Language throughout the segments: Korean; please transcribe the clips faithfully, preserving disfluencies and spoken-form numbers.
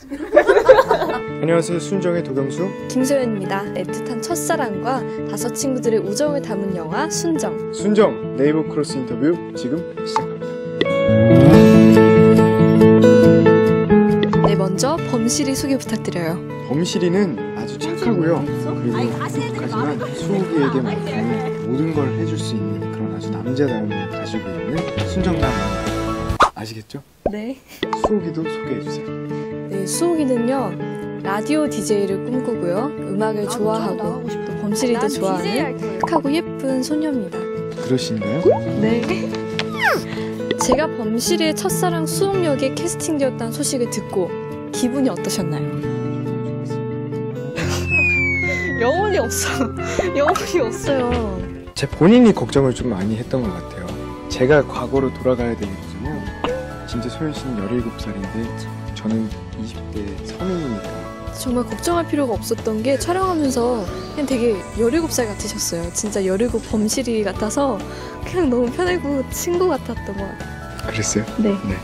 안녕하세요. 순정의 도경수 김소연입니다. 애틋한 첫사랑과 다섯 친구들의 우정을 담은 영화 순정. 순정 네이버 크로스 인터뷰 지금 시작합니다. 네, 먼저 범실이 소개 부탁드려요. 범실이는 아주 착하고요. 그리고 하지만 수호기에게만큼은 모든 걸 해줄 수 있는 그런 아주 남자다움을 가지고 있는 순정남입니다. 아시겠죠? 네. 수호기도 소개해주세요. 네, 수호기는요 라디오 디제이를 꿈꾸고요. 음악을 좋아하고 또 범실이도 좋아하는 착하고 예쁜 소녀입니다. 그러신가요? 네. 제가 범실이의 첫사랑 수홍 역에 캐스팅되었다는 소식을 듣고 기분이 어떠셨나요? 영혼이 없어. 영혼이 없어요. 제 본인이 걱정을 좀 많이 했던 것 같아요. 제가 과거로 돌아가야 되겠잖아요. 진짜 소연 씨는 열일곱 살인데 저는 이십 대 성인이니까 정말 걱정할 필요가 없었던 게 촬영하면서 그냥 되게 열일곱 살 같으셨어요. 진짜 열일곱 범실이 같아서 그냥 너무 편하고 친구 같았던 것 같아요. 그랬어요? 네. 네.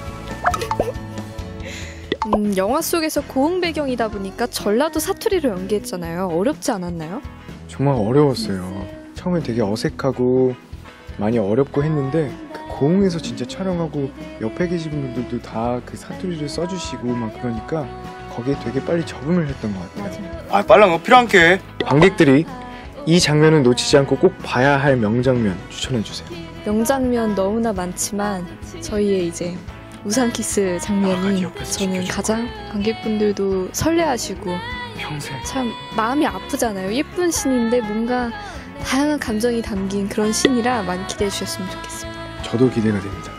음, 영화 속에서 고흥 배경이다 보니까 전라도 사투리로 연기했잖아요. 어렵지 않았나요? 정말 어려웠어요. 처음엔 되게 어색하고 많이 어렵고 했는데 그 고흥에서 진짜 촬영하고 옆에 계신 분들도 다 그 사투리를 써주시고 막 그러니까 거기에 되게 빨리 적응을 했던 것 같아요. 맞아요. 아 빨랑 어 필요한게. 관객들이 이 장면을 놓치지 않고 꼭 봐야 할 명장면 추천해주세요. 명장면 너무나 많지만 저희의 이제 우산 키스 장면이 아, 저는 가장 관객분들도 설레하시고 평생 참 마음이 아프잖아요. 예쁜 씬인데 뭔가 다양한 감정이 담긴 그런 씬이라 많이 기대해 주셨으면 좋겠습니다. 저도 기대가 됩니다.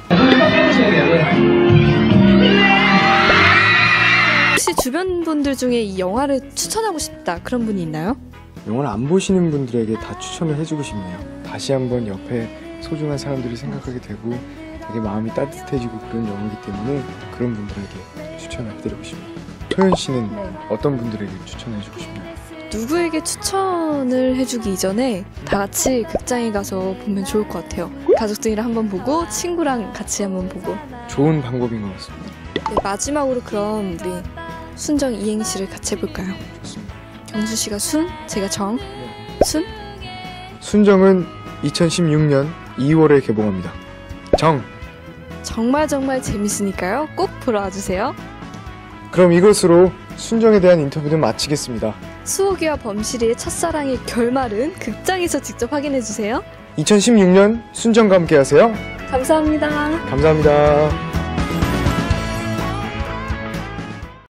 혹시 주변 분들 중에 이 영화를 추천하고 싶다 그런 분이 있나요? 영화를 안 보시는 분들에게 다 추천을 해주고 싶네요. 다시 한번 옆에 소중한 사람들이 생각하게 되고 되게 마음이 따뜻해지고 그런 영화이기 때문에 그런 분들에게 추천을 해드리고 싶네요. 소연 씨는 네. 어떤 분들에게 추천해주고 싶나요? 누구에게 추천을 해주기 이전에 다 같이 극장에 가서 보면 좋을 것 같아요. 가족들이랑 한번 보고 친구랑 같이 한번 보고. 좋은 방법인 것 같습니다. 네, 마지막으로 그럼 우리 순정 이행시를 같이 해볼까요? 좋습니다. 경수 씨가 순, 제가 정. 순? 순정은 이천십육 년 이월에 개봉합니다. 정! 정말 정말 재밌으니까요. 꼭 보러 와주세요. 그럼 이것으로 순정에 대한 인터뷰는 마치겠습니다. 수호기와 범실이의 첫사랑의 결말은 극장에서 직접 확인해주세요. 이천십육 년 순정과 함께 하세요. 감사합니다. 감사합니다.